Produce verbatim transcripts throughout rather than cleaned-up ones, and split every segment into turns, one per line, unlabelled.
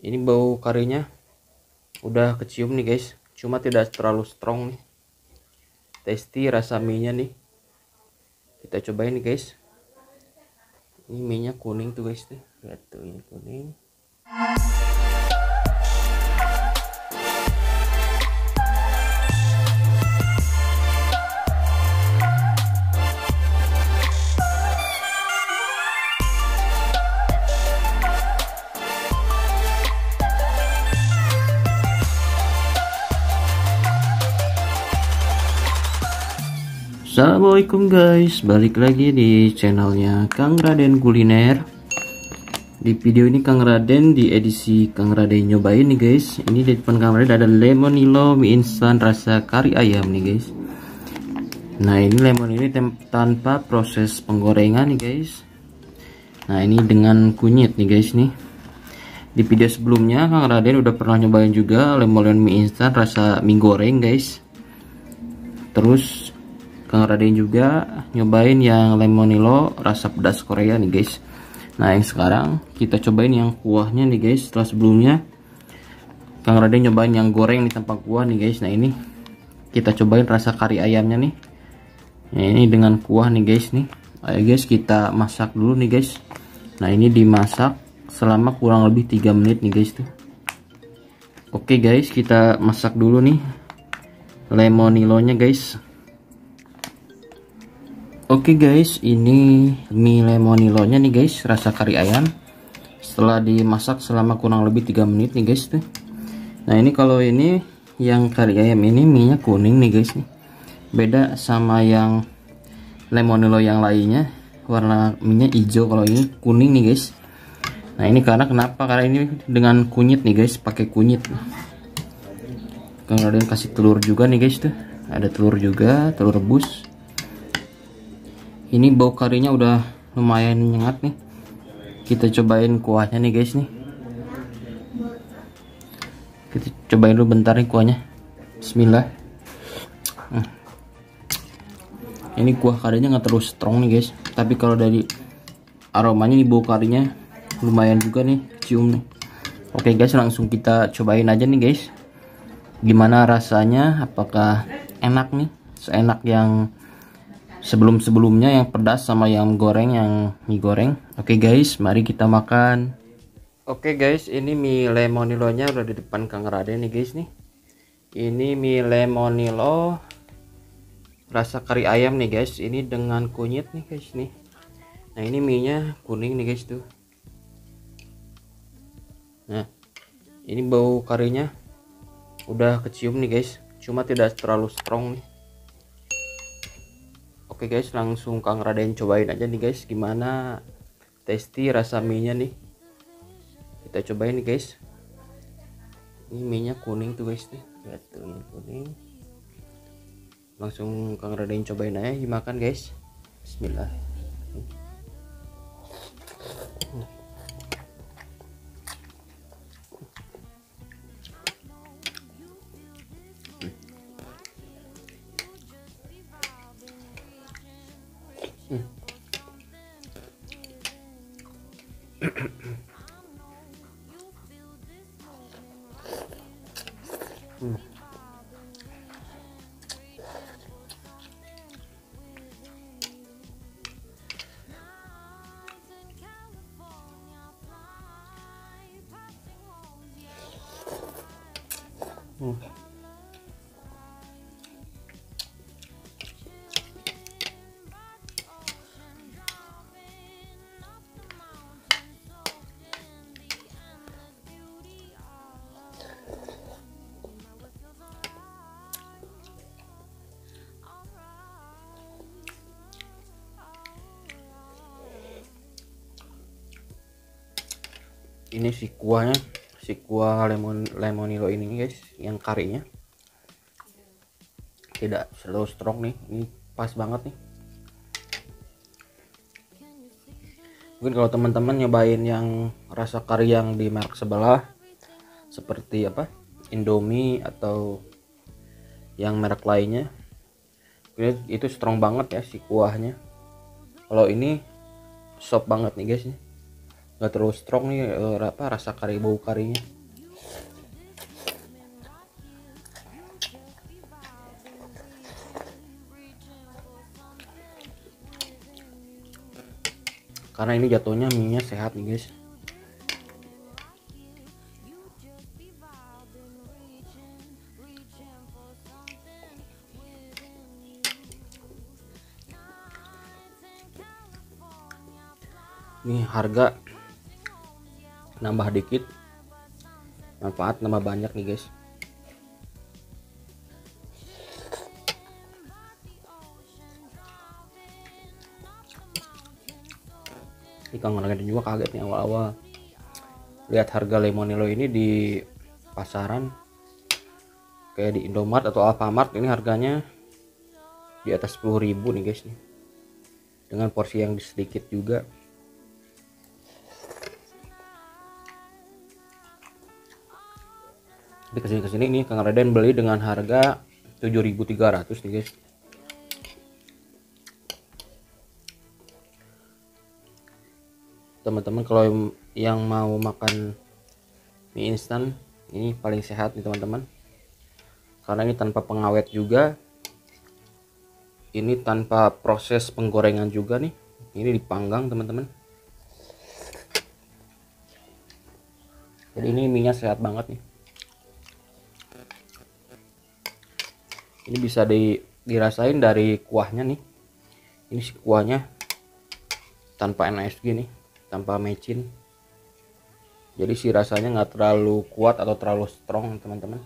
Ini bau karinya udah kecium nih guys, cuma tidak terlalu strong nih. Tasty rasa mie nya nih, kita cobain nih guys. Ini mie nya kuning tuh guys, tuh lihat tuh, ini kuning. Assalamualaikum guys, balik lagi di channelnya Kang Raden Kuliner. Di video ini Kang Raden di edisi Kang Raden nyobain nih guys. Ini di depan Kang Raden ada lemonilo mie instan rasa kari ayam nih guys. Nah ini lemon ini tanpa proses penggorengan nih guys. Nah ini dengan kunyit nih guys nih. Di video sebelumnya Kang Raden udah pernah nyobain juga lemon mie instan rasa mie goreng guys. Terus Kang Raden juga nyobain yang lemonilo rasa pedas Korea nih guys. Nah yang sekarang kita cobain yang kuahnya nih guys. Setelah sebelumnya Kang Raden nyobain yang goreng nih tanpa kuah nih guys. Nah ini kita cobain rasa kari ayamnya nih. Nah ini dengan kuah nih guys nih. Ayo guys kita masak dulu nih guys. Nah ini dimasak selama kurang lebih tiga menit nih guys tuh. Oke guys, kita masak dulu nih lemonilonya guys. Oke guys, ini mie lemonilonya nih guys, rasa kari ayam. Setelah dimasak selama kurang lebih tiga menit nih guys tuh. Nah ini kalau ini yang kari ayam ini minyak kuning nih guys nih. Beda sama yang lemonilo yang lainnya, warna minyak hijau, kalau ini kuning nih guys. Nah ini karena kenapa? Karena ini dengan kunyit nih guys, pakai kunyit. Kemudian kasih telur juga nih guys tuh. Ada telur juga, telur rebus. Ini bau karinya udah lumayan nyengat nih. Kita cobain kuahnya nih guys nih. Kita cobain dulu bentar nih kuahnya. Bismillah. Hmm. Ini kuah karinya nggak terlalu strong nih guys. Tapi kalau dari aromanya nih bau karinya lumayan juga nih, cium nih. Oke guys, langsung kita cobain aja nih guys. Gimana rasanya? Apakah enak nih? Seenak yang sebelum-sebelumnya yang pedas sama yang goreng, yang mie goreng. Oke guys, mari kita makan. Oke guys, ini mie lemonilonya udah di depan Kang Raden nih guys nih. Ini mie lemonilo rasa kari ayam nih guys. Ini dengan kunyit nih guys nih. Nah ini mie nya kuning nih guys tuh. Nah ini bau karinya udah kecium nih guys, cuma tidak terlalu strong nih. Oke guys, langsung Kang Raden cobain aja nih guys, gimana tasty rasa mie nya nih. Kita cobain nih guys. Ini mie nya kuning tuh guys nih, lihat tuh, ini kuning. Langsung Kang Raden cobain aja, dimakan guys. Bismillah. Hmm. Hmm. Hmm. Ini si kuahnya, si kuah lemon lemonilo ini guys, yang karinya tidak terlalu strong nih, ini pas banget nih. Mungkin kalau teman-teman nyobain yang rasa kari yang di merek sebelah seperti apa, Indomie atau yang merek lainnya, itu strong banget ya si kuahnya. Kalau ini soft banget nih guys nih. nggak terlalu strong nih eh, apa rasa kari, bau karinya. Karena ini jatuhnya mie nya sehat nih guys. Ini harga nambah dikit, manfaat nambah banyak nih guys. Ini Kang Raden juga kaget nih awal-awal lihat harga Lemonilo ini di pasaran kayak di Indomart atau Alfamart. Ini harganya di atas sepuluh ribu nih guys nih, dengan porsi yang sedikit juga. Di kesini-kesini ini Kang Raden beli dengan harga tujuh ribu tiga ratus nih guys. Teman-teman kalau yang mau makan mie instan ini paling sehat nih teman-teman, karena ini tanpa pengawet juga, ini tanpa proses penggorengan juga nih, ini dipanggang teman-teman. Jadi ini mie nya sehat banget nih. Ini bisa di, dirasain dari kuahnya nih. Ini si kuahnya tanpa N A S G nih, tanpa mecin. Jadi si rasanya nggak terlalu kuat atau terlalu strong teman-teman.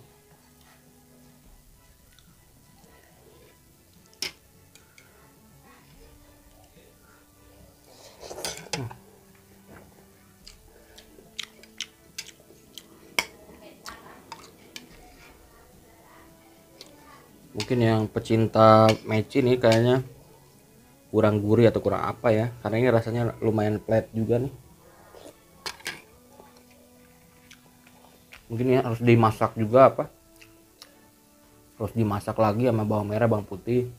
Mungkin yang pecinta mecin ini kayaknya kurang gurih atau kurang apa ya, karena ini rasanya lumayan flat juga nih. Mungkin ya harus dimasak juga apa, harus dimasak lagi sama bawang merah, bawang putih,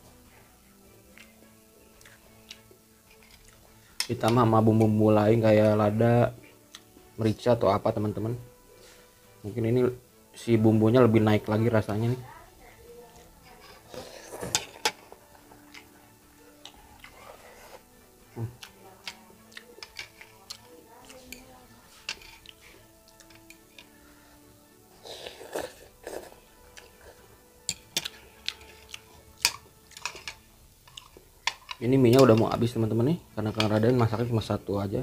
ditambah sama bumbu-bumbu lain kayak lada, merica atau apa teman-teman. Mungkin ini si bumbunya lebih naik lagi rasanya nih. Ini minyak udah mau habis teman-teman nih, karena Kang Raden masaknya cuma satu aja.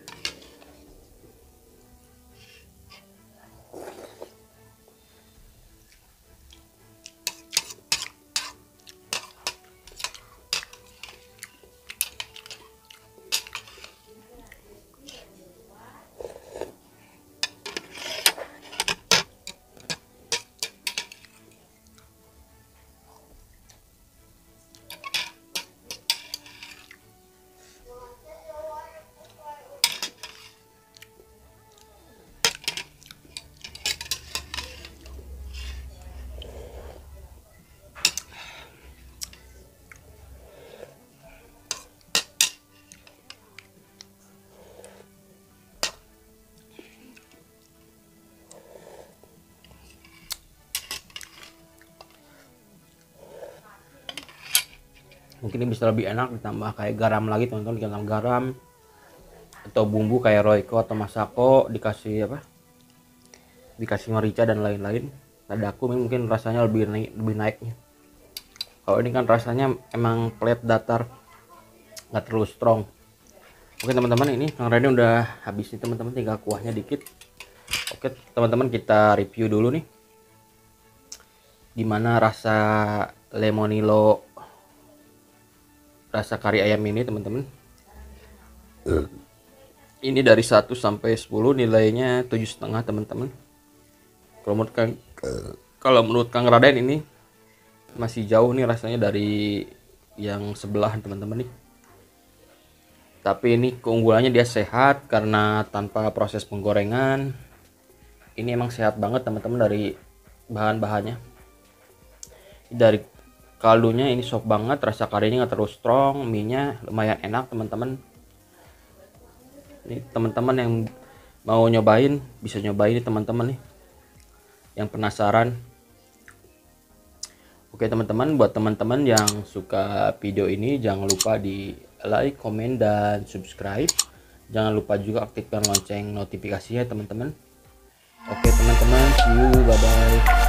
Mungkin ini bisa lebih enak ditambah kayak garam lagi teman-teman, ditambah garam atau bumbu kayak Royco atau Masako, dikasih apa, dikasih merica dan lain-lain. Ladaku mungkin rasanya lebih naik, lebih naiknya. Kalau ini kan rasanya emang flat datar, nggak terlalu strong. Oke teman-teman, ini Kang Raden udah habis nih teman-teman, tinggal kuahnya dikit. Oke teman-teman, kita review dulu nih gimana rasa Lemonilo rasa kari ayam ini teman-teman. Ini dari satu sampai sepuluh nilainya tujuh setengah teman-teman. Kalau menurut Kang kalau menurut Kang Raden ini masih jauh nih rasanya dari yang sebelah teman-teman nih. Tapi ini keunggulannya dia sehat karena tanpa proses penggorengan. Ini emang sehat banget teman-teman dari bahan-bahannya. Dari kaldunya ini soft banget, rasa karinya nggak terlalu strong, mie nya lumayan enak teman-teman. Nih teman-teman yang mau nyobain bisa nyobain nih teman-teman nih yang penasaran. Oke teman-teman, buat teman-teman yang suka video ini jangan lupa di like, komen, dan subscribe. Jangan lupa juga aktifkan lonceng notifikasinya teman-teman. Oke teman-teman, see you, bye bye.